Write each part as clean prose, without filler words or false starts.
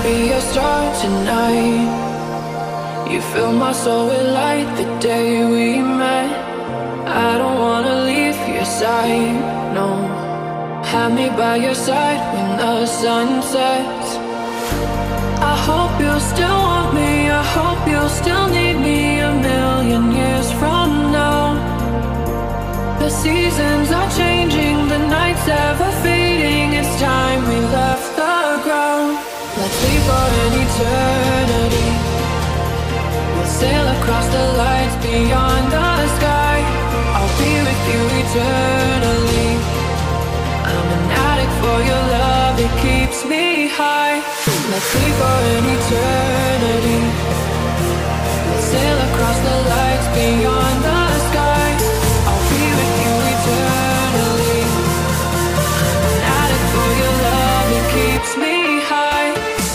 be your star tonight? You fill my soul with light the day we met. I don't wanna leave your side, no. Have me by your side when the sun sets. I hope you'll still want me, I hope you'll still need me a million years from now. The seasons are changing, the nights ever fading. It's time we left the ground. Let's leave for an eternity. We'll sail across the lights beyond the sky. I'll be with you eternally. I'm an addict for your love, it keeps me high. Let's leave for an eternity. We'll sail across the lights beyond the sky. I'll be with you eternally. I'm an addict for your love, it keeps me high.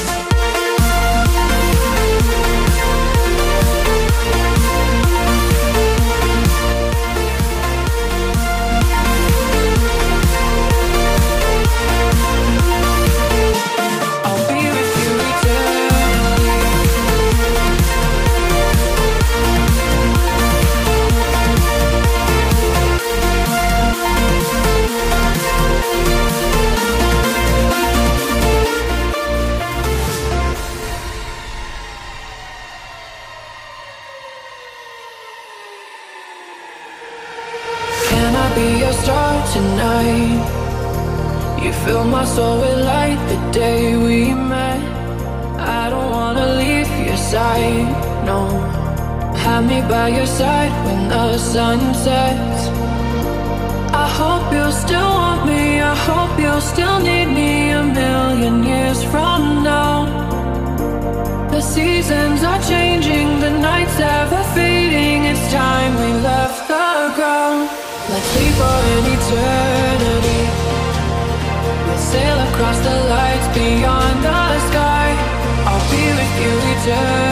Be your star tonight. You fill my soul with light the day we met. I don't wanna leave your side, no. Have me by your side when the sun sets. I hope you'll still want me, I hope you'll still need me a million years from now. The seasons are changing, the nights ever fading. It's time we left the ground. Let's leave for an eternity. We'll sail across the lights beyond the sky. I'll be with you eternally.